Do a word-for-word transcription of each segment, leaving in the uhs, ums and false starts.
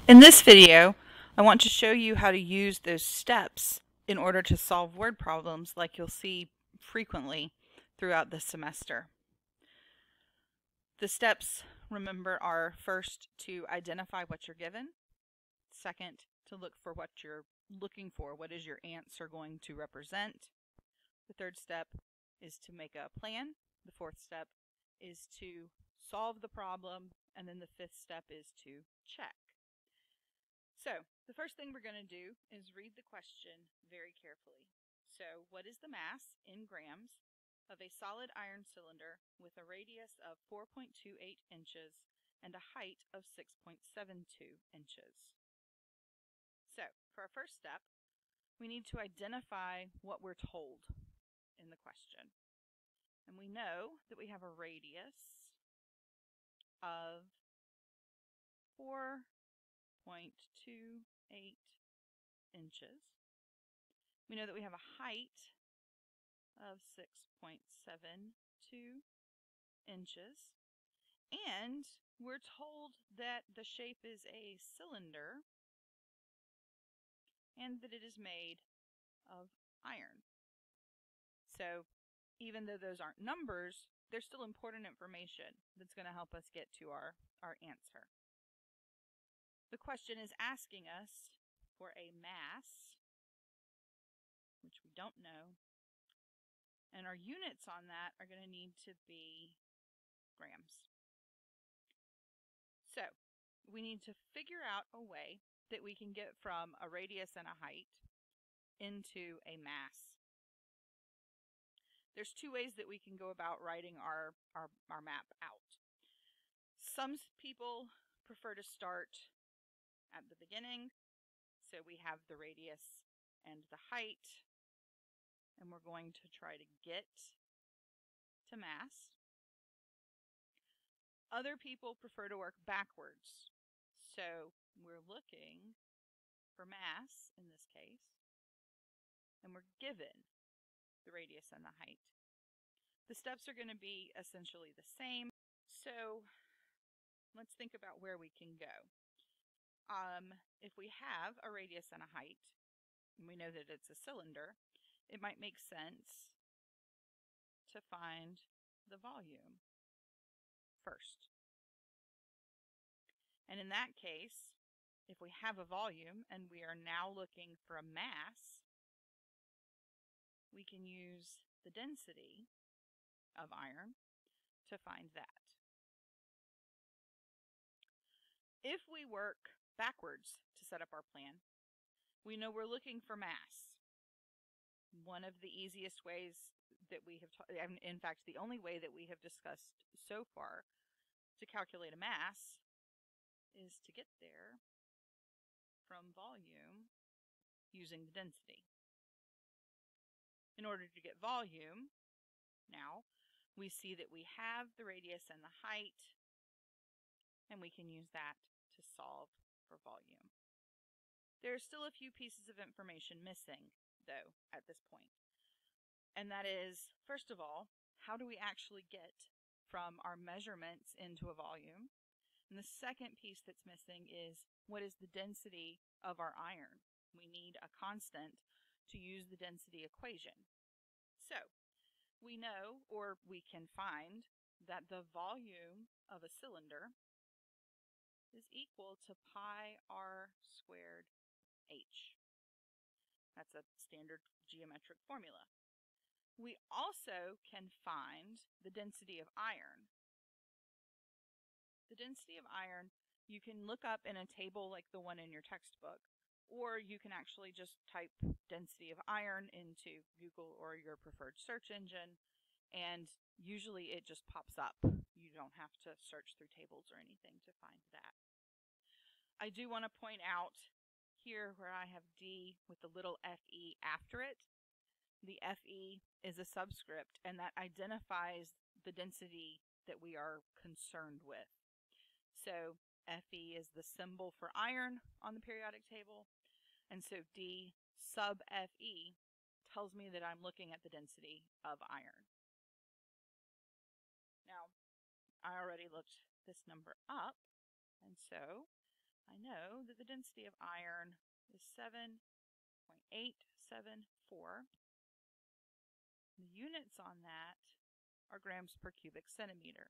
In this video, I want to show you how to use those steps in order to solve word problems like you'll see frequently throughout the semester. The steps, remember, are first to identify what you're given, second, to look for what you're looking for, what is your answer going to represent. The third step is to make a plan. The fourth step is to solve the problem, and then the fifth step is to check. So the first thing we're going to do is read the question very carefully. So what is the mass in grams of a solid iron cylinder with a radius of four point two eight inches and a height of six point seven two inches? So for our first step, we need to identify what we're told in the question. And we know that we have a radius of four point two eight inches. We know that we have a height of six point seven two inches. And we're told that the shape is a cylinder and that it is made of iron. So even though those aren't numbers, they're still important information that's going to help us get to our, our answer. The question is asking us for a mass, which we don't know, and our units on that are going to need to be grams. So we need to figure out a way that we can get from a radius and a height into a mass. There's two ways that we can go about writing our, our, our map out. Some people prefer to start at the beginning. So we have the radius and the height, and we're going to try to get to mass. Other people prefer to work backwards. So we're looking for mass in this case, and we're given the radius and the height. The steps are going to be essentially the same. So let's think about where we can go. Um, if we have a radius and a height, and we know that it's a cylinder, it might make sense to find the volume first. And in that case, if we have a volume and we are now looking for a mass, we can use the density of iron to find that. If we work backwards to set up our plan, we know we're looking for mass. One of the easiest ways that we have, in fact, the only way that we have discussed so far to calculate a mass is to get there from volume using the density. In order to get volume, now we see that we have the radius and the height, and we can use that to solve for volume. There are still a few pieces of information missing, though, at this point. And that is, first of all, how do we actually get from our measurements into a volume? And the second piece that's missing is, what is the density of our iron? We need a constant to use the density equation. So we know, or we can find, that the volume of a cylinder is equal to pi r squared h. That's a standard geometric formula. We also can find the density of iron. The density of iron you can look up in a table like the one in your textbook, or you can actually just type density of iron into Google or your preferred search engine, and usually it just pops up. You don't have to search through tables or anything to find that. I do want to point out here where I have D with the little Fe after it. The Fe is a subscript, and that identifies the density that we are concerned with. So Fe is the symbol for iron on the periodic table, and so D sub Fe tells me that I'm looking at the density of iron. Now, I already looked this number up, and so I know that the density of iron is seven point eight seven four. The units on that are grams per cubic centimeter.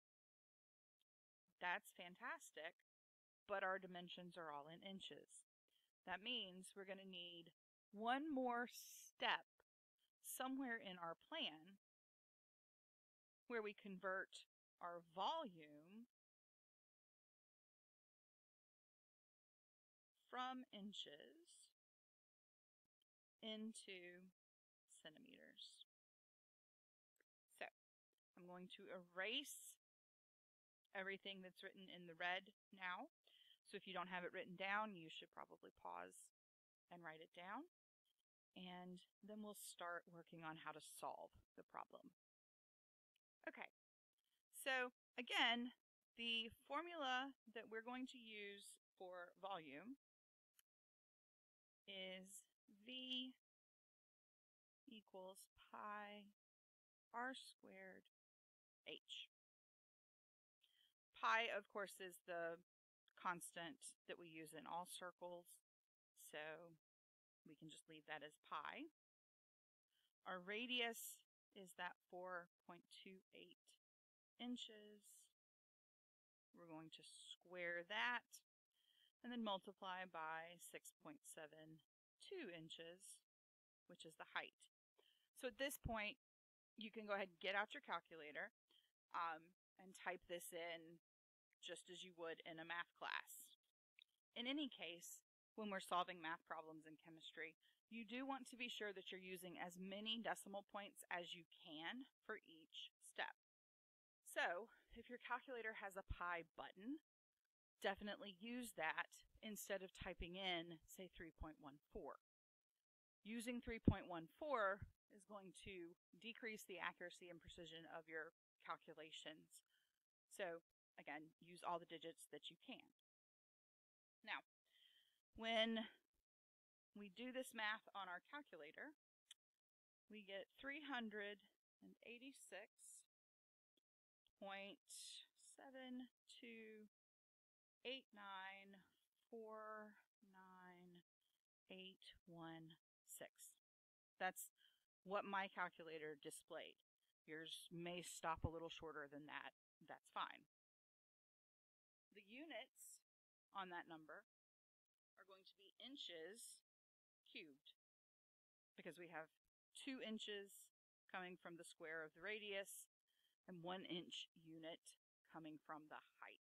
That's fantastic, but our dimensions are all in inches. That means we're going to need one more step somewhere in our plan where we convert our volume from inches into centimeters. So I'm going to erase everything that's written in the red now. So if you don't have it written down, you should probably pause and write it down. And then we'll start working on how to solve the problem. Okay, so again, the formula that we're going to use for volume is V equals pi r squared h. Pi, of course, is the constant that we use in all circles, so we can just leave that as pi. Our radius is that four point two eight inches. We're going to square that and then multiply by six point seven two inches, which is the height. So at this point, you can go ahead and get out your calculator um, and type this in just as you would in a math class. In any case, when we're solving math problems in chemistry, you do want to be sure that you're using as many decimal points as you can for each step. So if your calculator has a pi button, definitely use that instead of typing in, say, three point one four. Using three point one four is going to decrease the accuracy and precision of your calculations. So again, use all the digits that you can. Now, when we do this math on our calculator, we get three hundred eighty-six point seven two eight nine four nine eight one six. That's what my calculator displayed. Yours may stop a little shorter than that. That's fine. The units on that number are going to be inches cubed, because we have two inches coming from the square of the radius and one inch unit coming from the height.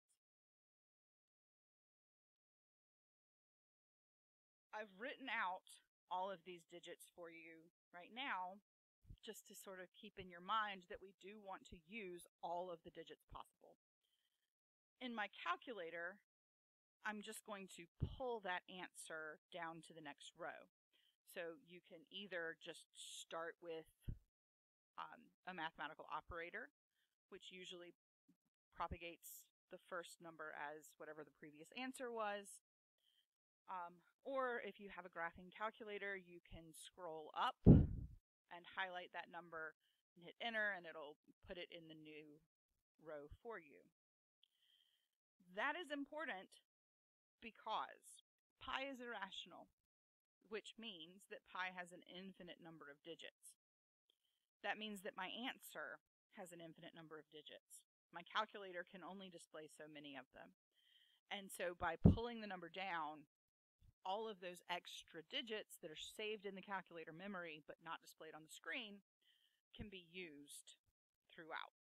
I've written out all of these digits for you right now just to sort of keep in your mind that we do want to use all of the digits possible. In my calculator, I'm just going to pull that answer down to the next row. So you can either just start with um, a mathematical operator, which usually propagates the first number as whatever the previous answer was. Um, or if you have a graphing calculator, you can scroll up and highlight that number and hit enter, and it'll put it in the new row for you. That is important because pi is irrational, which means that pi has an infinite number of digits. That means that my answer has an infinite number of digits. My calculator can only display so many of them. And so by pulling the number down, all of those extra digits that are saved in the calculator memory but not displayed on the screen can be used throughout.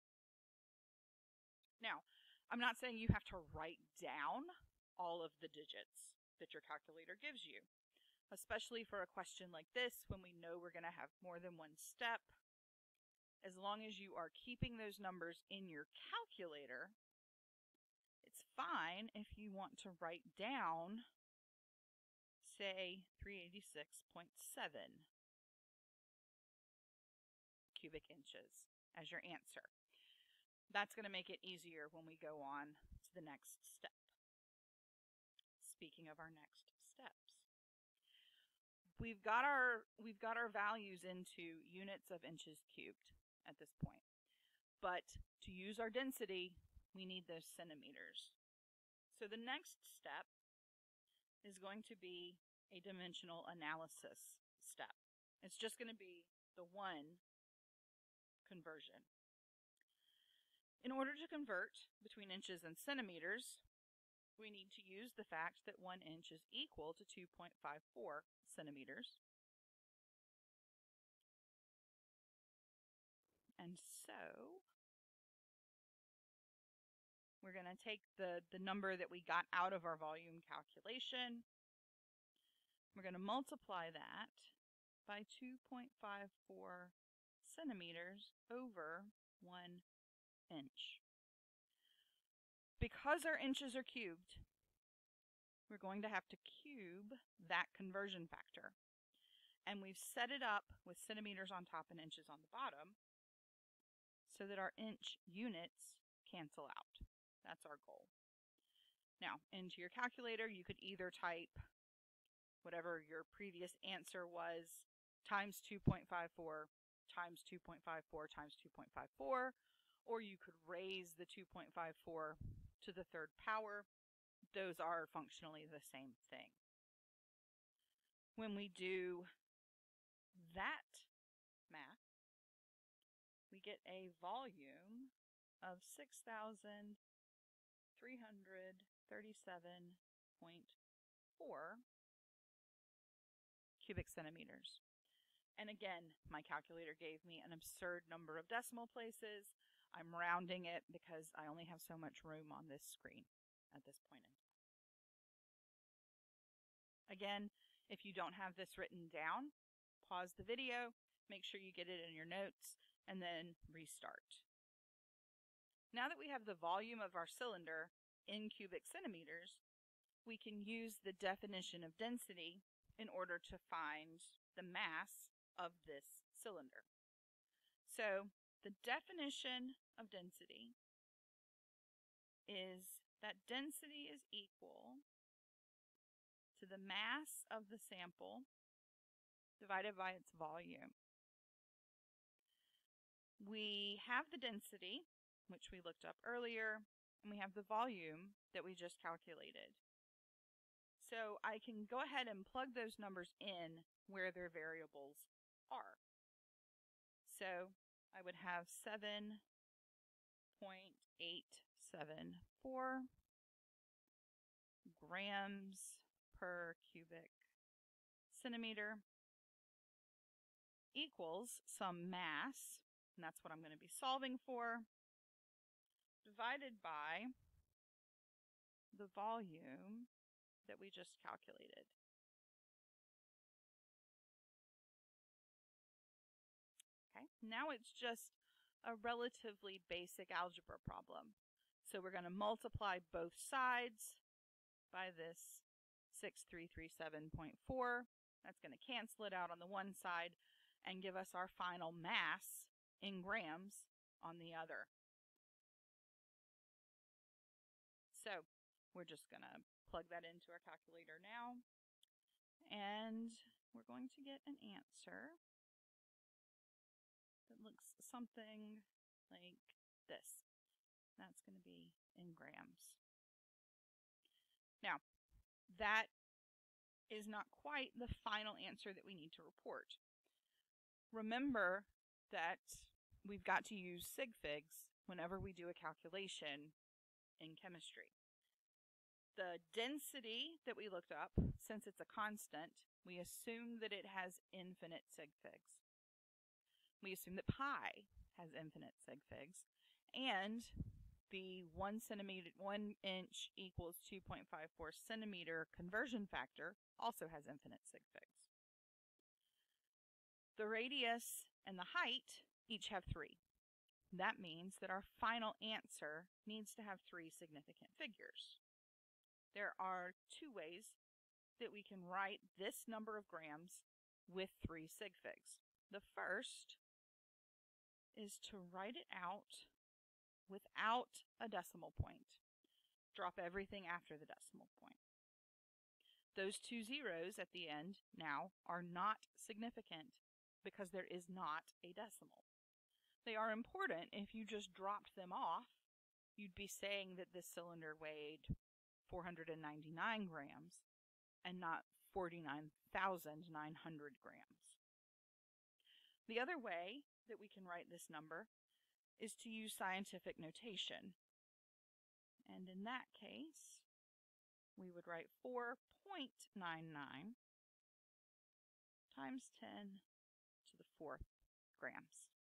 Now, I'm not saying you have to write down all of the digits that your calculator gives you, especially for a question like this when we know we're going to have more than one step. As long as you are keeping those numbers in your calculator, it's fine if you want to write down, say, three hundred eighty-six point seven cubic inches as your answer. That's going to make it easier when we go on to the next step. Speaking of our next steps, we've got our we've got our values into units of inches cubed at this point. But to use our density, we need those centimeters. So the next step is going to be a dimensional analysis step. It's just going to be the one conversion. In order to convert between inches and centimeters, we need to use the fact that one inch is equal to two point five four centimeters. And so we're going to take the, the number that we got out of our volume calculation. We're going to multiply that by two point five four centimeters over one inch. Because our inches are cubed, we're going to have to cube that conversion factor. And we've set it up with centimeters on top and inches on the bottom so that our inch units cancel out. That's our goal. Now, into your calculator, you could either type whatever your previous answer was times two point five four times two point five four times two point five four, or you could raise the two point five four to the third power. Those are functionally the same thing. When we do that math, we get a volume of six thousand three hundred thirty-seven point four cubic centimeters. And again, my calculator gave me an absurd number of decimal places. I'm rounding it because I only have so much room on this screen at this point in time. Again, if you don't have this written down, pause the video, make sure you get it in your notes, and then restart. Now that we have the volume of our cylinder in cubic centimeters, we can use the definition of density in order to find the mass of this cylinder. So the definition of density is that density is equal to the mass of the sample divided by its volume. We have the density, which we looked up earlier, and we have the volume that we just calculated. So I can go ahead and plug those numbers in where their variables are. So I would have seven point eight seven four grams per cubic centimeter equals some mass, and that's what I'm going to be solving for, divided by the volume that we just calculated. Okay, now it's just a relatively basic algebra problem. So we're going to multiply both sides by this six thousand three hundred thirty-seven point four. That's going to cancel it out on the one side and give us our final mass in grams on the other. So we're just going to plug that into our calculator now, and we're going to get an answer that looks something like this. That's going to be in grams. Now, that is not quite the final answer that we need to report. Remember that we've got to use sig figs whenever we do a calculation in chemistry. The density that we looked up, since it's a constant, we assume that it has infinite sig figs. We assume that pi has infinite sig figs, and the one centimeter, one inch equals two point five four centimeter conversion factor also has infinite sig figs. The radius and the height each have three. That means that our final answer needs to have three significant figures. There are two ways that we can write this number of grams with three sig figs. The first is to write it out without a decimal point. Drop everything after the decimal point. Those two zeros at the end now are not significant because there is not a decimal. They are important. If you just dropped them off, you'd be saying that this cylinder weighed four hundred ninety-nine grams, and not forty-nine thousand nine hundred grams. The other way that we can write this number is to use scientific notation. And in that case, we would write four point nine nine times ten to the fourth grams.